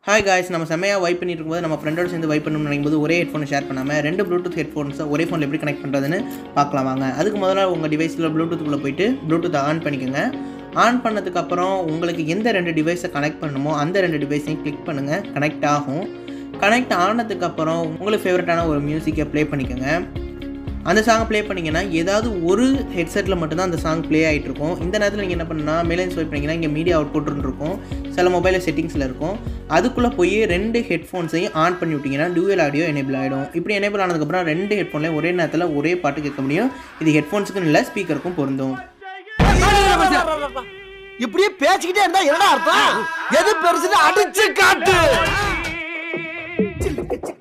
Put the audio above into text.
Hi guys, நம்ம செம்மையாக vibe பண்ணிட்டு இருக்கும்போது நம்ம ஃப்ரெண்டோட சேர்ந்து வைப் பண்ணணும்னு நினைக்கும்போது ஒரே ஹெட்ஃபோனை ஷேர் பண்ணாமல் 2 ப்ளூடூத் ஹெட்ஃபோன்ஸை ஒரே ஃபோனில் எப்படி கனெக்ட் பண்ணுறதுன்னு பார்க்கலாம் வாங்க. அதுக்கு முதல்ல உங்கள் டிவைஸில் ப்ளூடூத்துக்குள்ளே போயிட்டு ப்ளூடூத்தை ஆன் பண்ணிக்கோங்க. ஆன் பண்ணதுக்கப்புறம் உங்களுக்கு எந்த 2 டிவைஸை கனெக்ட் பண்ணணுமோ அந்த 2 டிவைஸையும் கிளிக் பண்ணுங்கள். கனெக்ட் ஆகும். கனெக்ட் ஆனதுக்கப்புறம் உங்களுக்கு ஃபேவரட்டான ஒரு மியூசிக்கை ப்ளே பண்ணிக்கோங்க. அந்த சாங்கை ப்ளே பண்ணிங்கன்னா ஏதாவது ஒரு ஹெட்செட்டில் மட்டும்தான் அந்த சாங் ப்ளே ஆகிட்டு இருக்கும். இந்த நேரத்தில் நீங்கள் என்ன பண்ணால் மேலே ஸ்வைப் பண்ணிங்கன்னா இங்கே மீடியா அவுட்புட்னு இருக்கும். சில மொபைலில் செட்டிங்ஸில் இருக்கும். அதுக்குள்ளே போய் 2 ஹெட்ஃபோன்ஸையும் ஆன் பண்ணி விட்டிங்கன்னா டூயல் ஆடியோ எனேபிள் ஆகிடும். இப்படி எனேபிள் ஆனதுக்கப்புறம் 2 ஹெட்ஃபோன்லேயும் ஒரே நேரத்தில் ஒரே பாட்டு கேட்க முடியும். இது ஹெட்ஃபோன்ஸுக்கும் இல்லை, ஸ்பீக்கருக்கும் பொருந்தும். இப்படியே பேசிக்கிட்டே இருந்தா என்னடா அர்த்தம்? எது பெருசுன்னு அடிச்சு காட்டு.